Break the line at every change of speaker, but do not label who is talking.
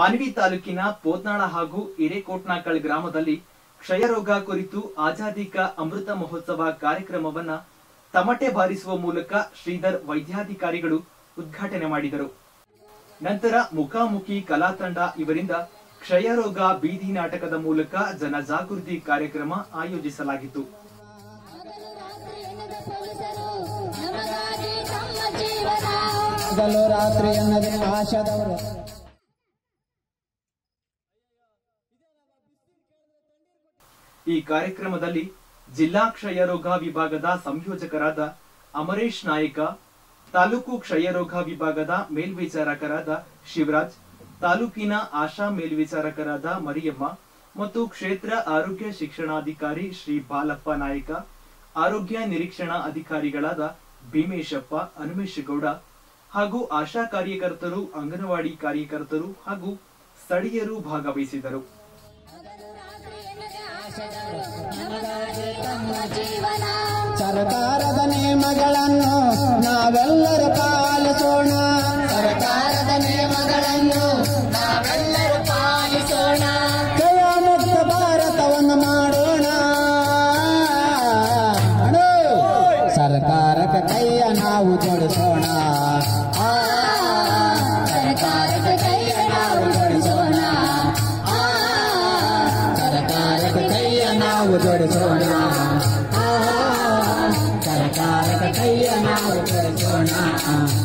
ಮಾನ್ವಿ ತಾಲೂಕಿನ ಪೋತ್ನಾಳ ಹಾಗೂ ಹಿರೇಕೋಟ್ನಾಕಲ್ ಗ್ರಾಮದಲ್ಲಿ ಕ್ಷಯರೋಗ ಕುರಿತು ಆಜಾದಿ ಕಾ ಅಮೃತ ಮಹೋತ್ಸವ ಕಾರ್ಯಕ್ರಮವನ್ನ ತಮಟೆ ಬಾರಿಸುವ ಮೂಲಕ ಶ್ರೀಧರ್ ವೈದ್ಯಾಧಿಕಾರಿಗಳು ಉದ್ಘಾಟನೆ ಮಾಡಿದರು. ನಂತರ ಮುಖಾಮುಖಿ ಕಲಾ ತಂಡ ಇವರಿಂದ ಕ್ಷಯರೋಗ ಬೀದಿ ನಾಟಕದ ಮೂಲಕ ಜನಜಾಗೃತಿ ಕಾರ್ಯಕ್ರಮ ಆಯೋಜಿಸಲಾಗಿತ್ತು. ಈ ಕಾರ್ಯಕ್ರಮದಲ್ಲಿ ಜಿಲ್ಲಾ ಕ್ಷಯರೋಗ ವಿಭಾಗದ ಸಂಯೋಜಕರಾದ ಅಮರೇಶ್ ನಾಯಕ, ತಾಲೂಕು ಕ್ಷಯರೋಗ ವಿಭಾಗದ ಮೇಲ್ವಿಚಾರಕರಾದ ಶಿವರಾಜ್, ತಾಲೂಕಿನ ಆಶಾ ಮೇಲ್ವಿಚಾರಕರಾದ ಮರಿಯಮ್ಮ ಮತ್ತು ಕ್ಷೇತ್ರ ಆರೋಗ್ಯ ಶಿಕ್ಷಣಾಧಿಕಾರಿ ಶ್ರೀ ಬಾಲಪ್ಪ ನಾಯಕ, ಆರೋಗ್ಯ ನಿರೀಕ್ಷಣಾ ಅಧಿಕಾರಿಗಳಾದ ಭೀಮೇಶಪ್ಪ, ಹನುಮೇಶಗೌಡ ಹಾಗೂ ಆಶಾ ಕಾರ್ಯಕರ್ತರು, ಅಂಗನವಾಡಿ ಕಾರ್ಯಕರ್ತರು ಹಾಗೂ ಸ್ಥಳೀಯರು ಭಾಗವಹಿಸಿದರು.
ಸರ್ಕಾರದ ನಿಯಮಗಳನ್ನು ನಾವೆಲ್ಲರೂ ಪಾಲಿಸೋಣ. ಸರ್ಕಾರದ ನಿಯಮಗಳನ್ನು ನಾವೆಲ್ಲರೂ ಪಾಲಿಸೋಣ. ಕ್ಷಯಮುಕ್ತ ಭಾರತವನ್ನು ಮಾಡೋಣ. ಸರ್ಕಾರಕ್ಕೆ ಕೈಯ ನಾವು ಜೋಡಿಸೋಣ. ಸರ್ಕಾರಕ್ಕೆ ಕೈಯ ನಾವು ಜೋಡಿಸೋಣ. ಸರ್ಕಾರಕ್ಕೆ ಕೈಯ ನಾವು ಜೋಡಿಸೋಣ. ಸರ್ಕಾರಕ್ಕೆ ಕೈಯ ನಾವು ಜೋಡಿಸೋಣ.